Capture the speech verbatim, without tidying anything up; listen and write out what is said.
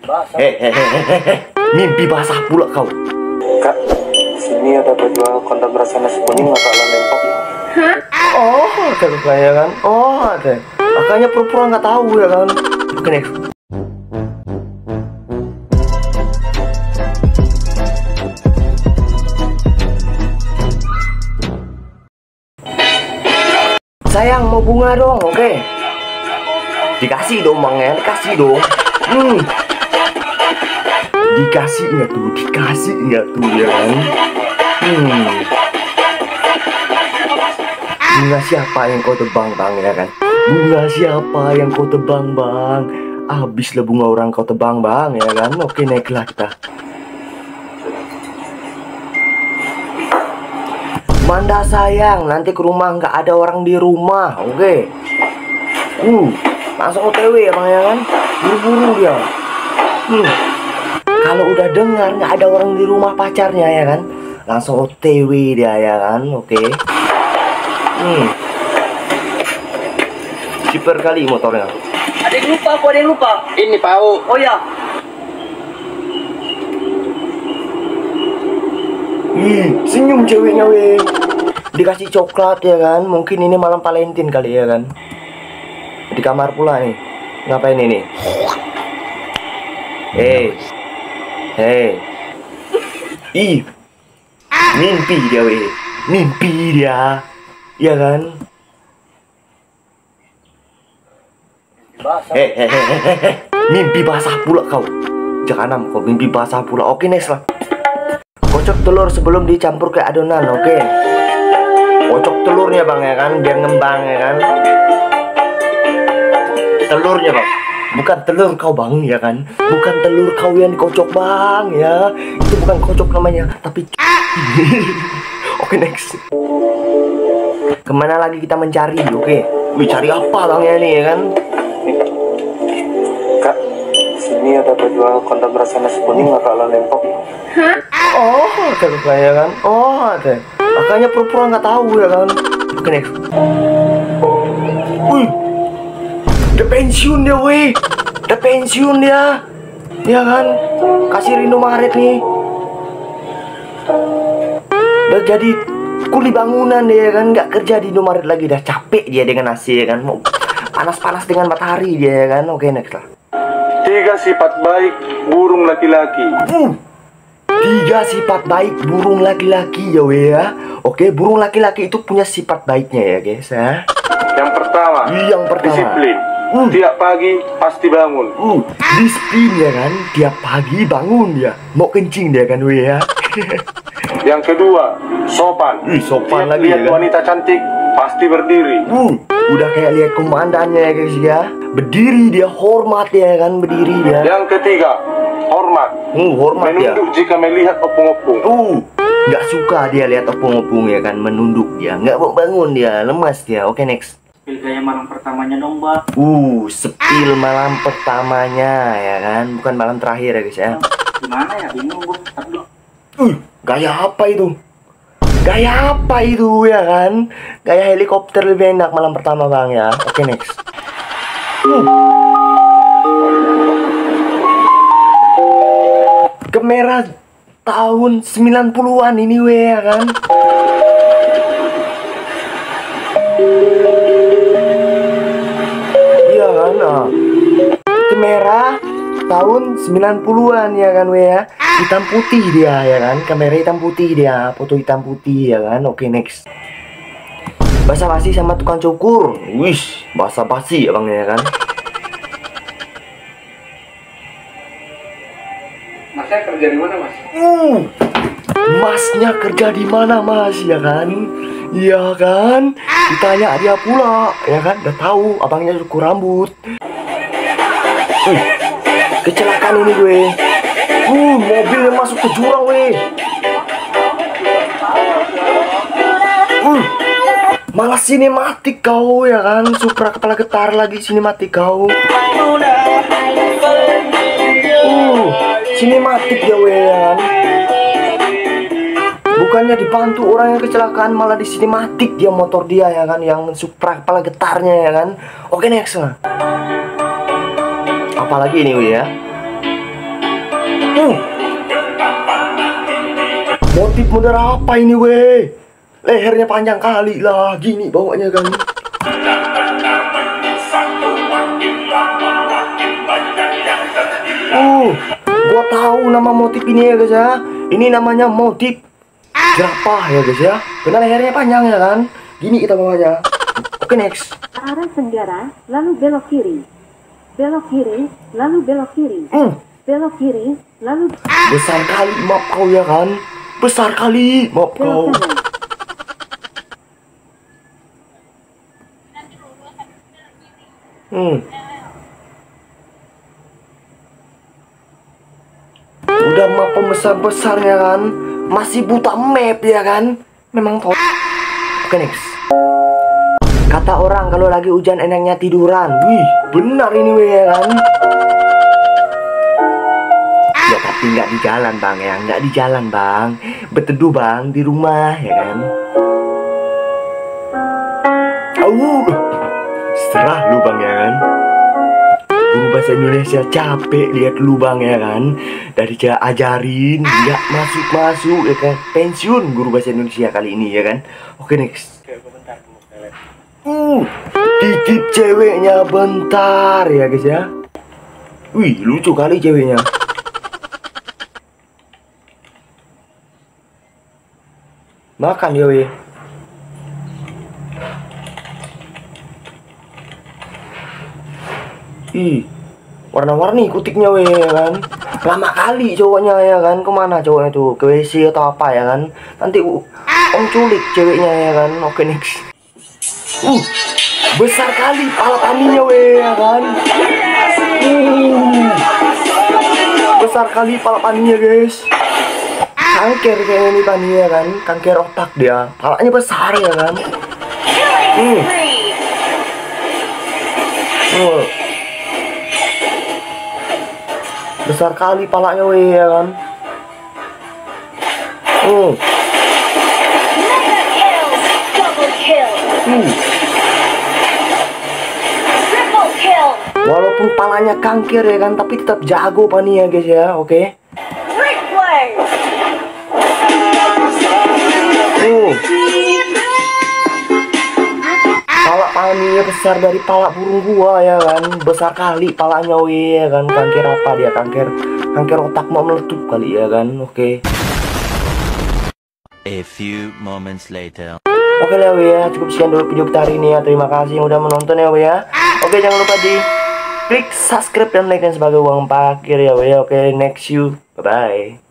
Hehehe, mimpi basah pula kau. Kak, sini ada baju kontak berasa nasi kuning nggak kalah lempok. Oh, ada kaya kan? Oh, ada. Makanya pura-pura nggak tahu ya kan? Oke, next. Sayang, mau bunga dong, oke? Dikasih dong bang ya, dikasih dong. Hmm. Dikasih nggak tuh, dikasih nggak tuh ya kan? Hmm. Bunga siapa yang kau tebang bang ya kan? Bunga siapa yang kau tebang bang? Habislah bunga orang kau tebang bang ya kan? Oke, naiklah kita. Manda sayang, nanti ke rumah nggak ada orang di rumah, oke? Okay? Uh, langsung O T W ya bang ya kan? Buru-buru dia. Hmm. Kalau udah dengar nggak ada orang di rumah pacarnya ya kan? Langsung O T W dia ya kan, oke? Okay? Hmm. Super kali motornya. Ada yang lupa, aku ada yang lupa. Ini Pau. Oh ya. Ih, senyum ceweknya weh. Dikasih coklat ya kan. Mungkin ini malam Valentine kali ya kan. Di kamar pula nih. Ngapain ini? Hei. Hei. Ih. Mimpi dia weh. Mimpi dia. Ya kan? Hehehe. Mimpi basah pula kau. Jangan kau mimpi basah pula. Oke, next lah. Kocok telur sebelum dicampur ke adonan, oke? Okay? Kocok telurnya bang ya kan, biar ngembang ya kan? Telurnya bang, bukan telur kau bang ya kan? Bukan telur kau yang dikocok bang ya. Itu bukan kocok namanya, tapi oke, okay, next. Kemana lagi kita mencari, oke? Okay? Wih, cari apa bang ya nih ya kan? Kak, sini ada baju kontak berasa nasi kuning nggak kalah lempok. Oh, ada kaya kan? Oh, ada. Makanya pura-pura nggak tahu ya kan? Oke, next. Wih, udah pensiun dia, weh. Udah pensiun dia, ya kan? Kasih Indomaret nih. Udah jadi kuli bangunan dia kan? Nggak kerja di Indomaret lagi, dah capek dia dengan A C ya kan? Mau panas-panas dengan matahari dia ya kan? Oke, next lah. Tiga sifat baik burung laki-laki. Uh. Tiga sifat baik burung laki-laki ya weh ya. Oke, burung laki-laki itu punya sifat baiknya ya guys ya. Yang pertama, Yang pertama disiplin. uh. Tiap pagi pasti bangun. Uh, disiplin ya kan. Tiap pagi bangun dia. Mau kencing dia kan weh ya. Yang kedua, sopan. Ih, sopan Tiap lagi lihat ya kan? wanita cantik pasti berdiri. Uh, udah kayak lihat komandannya ya guys ya. Berdiri dia, hormat ya kan, berdiri dia. Yang ketiga, hormat. Uh, hormat dia. Menunduk jika melihat opung-opung. Uh, nggak suka dia lihat opung-opung ya kan, menunduk dia, nggak mau bangun dia, lemas dia. Oke, next. Sepil gaya malam pertamanya dong, Mbak. Uh, sepil malam pertamanya ya kan, bukan malam terakhir ya guys ya. Gimana ya, bingung gue. Aduh. Uh, gaya apa itu? Gaya apa itu ya kan? Gaya helikopter lebih enak malam pertama bang ya. Oke, next. Uh. Kamera tahun sembilan puluhan ini weh ya kan. Iya kan, nah. Kamera tahun sembilan puluhan ya kan weh ya. Hitam putih dia ya kan. Kamera hitam putih dia, foto hitam putih ya kan. Oke, next. Basa-basi sama tukang cukur. Wish, basa-basi ya bang ya kan. Masnya kerja di mana, Mas? Uh, masnya kerja di mana mas ya kan? Iya kan? Ditanya dia pula ya kan? Udah tahu abangnya cukur rambut. Uh, kecelakaan ini gue. Uh, mobilnya masuk ke jurang weh. Uh, malah sinematik kau ya kan? Supra kepala getar lagi sinematik kau. Uh, sinematik ya weh ya kan? Bukannya dibantu orang yang kecelakaan, malah di sinematik dia motor dia ya kan, yang Supra kepala getarnya ya kan. Oke, next lah. Apalagi ini weh ya. Uh. Motif model apa ini weh? Lehernya panjang kali lah, gini bawanya kan. Uh, gua tahu nama motif ini ya guys ya. Ini namanya motif jerapah ya guys ya. Karena lehernya panjang ya kan. Gini kita bawanya. Oke, next. Arah tenggara, lalu belok kiri. Belok kiri, lalu belok kiri. Hmm. Belok kiri, lalu Besar kali map kau ya kan. Besar kali map belok kau. kanan. Hmm. Udah map pembesar-besar ya kan. Masih buta map ya kan. Memang tol. Oke, next. Kata orang kalau lagi hujan enaknya tiduran. Wih, benar ini weh ya kan. Ya tapi nggak di jalan bang ya, nggak di jalan bang. Berteduh bang di rumah ya kan. Au, serah lu bang ya kan. Guru bahasa Indonesia capek lihat lu bang ya kan. Dari cara ajarin nggak masuk-masuk ya kan. Pensiun guru bahasa Indonesia kali ini ya kan. Oke, next. Uh, titip ceweknya bentar ya guys ya. Wih, lucu kali ceweknya. Makan ya weh. Ih, warna-warni kutiknya weh ya kan. Lama kali cowoknya ya kan. Kemana cowoknya tuh? Ke W C atau apa ya kan. Nanti uh, om culik ceweknya ya kan. Oke, next. Uh, besar kali pala taninya weh ya kan. Uh, besar kali pala taninya guys. Kanker kayaknya ini taninya kan. Kanker otak dia. Palanya besar ya kan. Hmm. Uh. Besar kali palanya weh ya kan. Hmm. Hmm. Walaupun palanya kanker ya kan, tapi tetap jago Pani ya guys ya, oke? Okay? Uh. Pala Pani besar dari pala burung gua ya kan, besar kali palanya weh ya kan, kanker apa dia kanker, kanker otak mau meletup kali ya kan, oke? Okay? A few moments later. Oke lah ya, cukup sekian dulu video kita hari ini ya. Terima kasih yang udah menonton ya ya. Oke, jangan lupa di klik subscribe dan like dan sebagai uang parkir ya ya. Oke, next you. Bye bye.